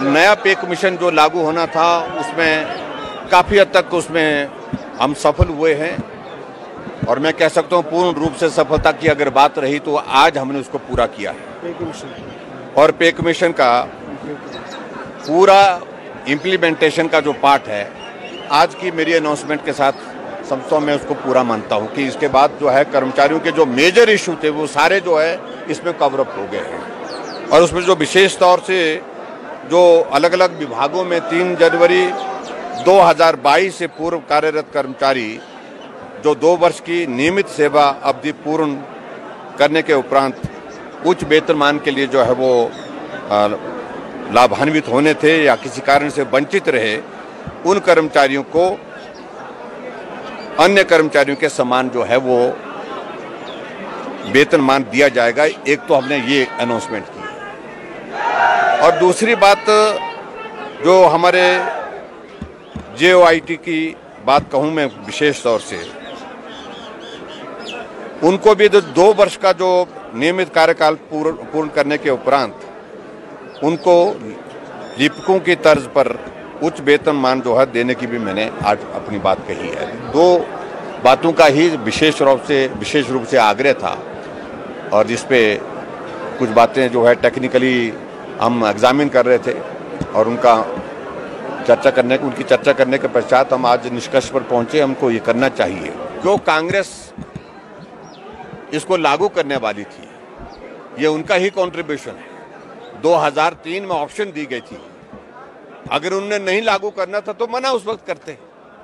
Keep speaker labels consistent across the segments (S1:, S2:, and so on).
S1: नया पे कमीशन जो लागू होना था उसमें काफ़ी हद तक उसमें हम सफल हुए हैं और मैं कह सकता हूँ पूर्ण रूप से सफलता की अगर बात रही तो आज हमने उसको पूरा किया है। और पे कमीशन का पूरा इम्प्लीमेंटेशन का जो पार्ट है आज की मेरी अनाउंसमेंट के साथ समझता हूँ, मैं उसको पूरा मानता हूँ कि इसके बाद जो है कर्मचारियों के जो मेजर इशू थे वो सारे जो है इसमें कवरअप हो गए हैं। और उसमें जो विशेष तौर से जो अलग अलग विभागों में 3 जनवरी 2022 से पूर्व कार्यरत कर्मचारी जो 2 वर्ष की नियमित सेवा अवधि पूर्ण करने के उपरांत उच्च वेतनमान के लिए जो है वो लाभान्वित होने थे या किसी कारण से वंचित रहे, उन कर्मचारियों को अन्य कर्मचारियों के समान जो है वो वेतनमान दिया जाएगा। एक तो हमने ये अनाउंसमेंट की और दूसरी बात जो हमारे JOIT की बात कहूं मैं विशेष तौर से, उनको भी 2 वर्ष का जो नियमित कार्यकाल पूर्ण करने के उपरांत उनको लिपिकों की तर्ज पर उच्च वेतनमान जो है देने की भी मैंने आज अपनी बात कही है। 2 बातों का ही विशेष रूप से आग्रह था और जिस पे कुछ बातें जो है टेक्निकली हम एग्जामिन कर रहे थे और उनकी चर्चा करने के पश्चात हम आज निष्कर्ष पर पहुंचे हमको ये करना चाहिए। जो कांग्रेस इसको लागू करने वाली थी ये उनका ही कंट्रीब्यूशन है। 2003 में ऑप्शन दी गई थी, अगर उन्होंने नहीं लागू करना था तो मना उस वक्त करते।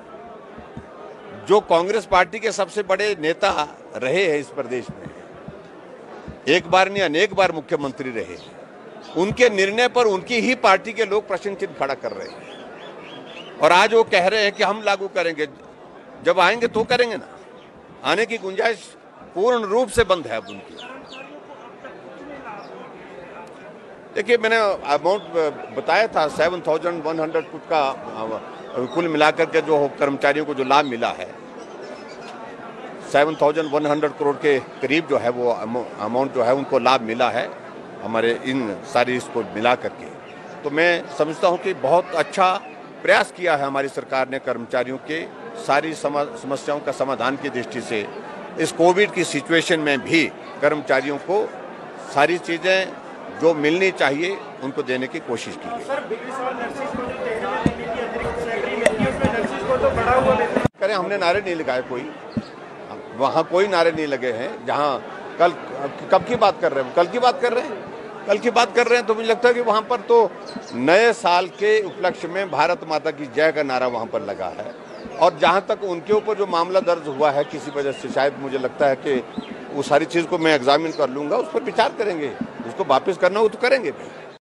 S1: जो कांग्रेस पार्टी के सबसे बड़े नेता रहे हैं इस प्रदेश में, एक बार नहीं अनेक बार मुख्यमंत्री रहे, उनके निर्णय पर उनकी ही पार्टी के लोग प्रश्न चिन्ह खड़ा कर रहे हैं और आज वो कह रहे हैं कि हम लागू करेंगे। जब आएंगे तो करेंगे ना, आने की गुंजाइश पूर्ण रूप से बंद है अब उनकी। देखिए मैंने अमाउंट बताया था 7,100 कुछ का कुल मिलाकर के जो कर्मचारियों को जो लाभ मिला है 7,100 करोड़ के करीब जो है वो अमाउंट जो है उनको लाभ मिला है हमारे इन सारी इसको मिला करके। तो मैं समझता हूं कि बहुत अच्छा प्रयास किया है हमारी सरकार ने कर्मचारियों के सारी समस्याओं का समाधान की दृष्टि से। इस कोविड की सिचुएशन में भी कर्मचारियों को सारी चीज़ें जो मिलनी चाहिए उनको देने की कोशिश की गई। करें हमने नारे नहीं लगाए, कोई वहाँ कोई नारे नहीं लगे हैं। जहाँ कब की बात कर रहे हैं, कल की बात कर रहे हैं तो मुझे लगता है कि वहाँ पर तो नए साल के उपलक्ष्य में भारत माता की जय का नारा वहाँ पर लगा है। और जहाँ तक उनके ऊपर जो मामला दर्ज हुआ है किसी वजह से, शायद मुझे लगता है कि वो सारी चीज़ को मैं एग्जामिन कर लूँगा, उस पर विचार करेंगे, उसको वापस करना हो तो करेंगे भी।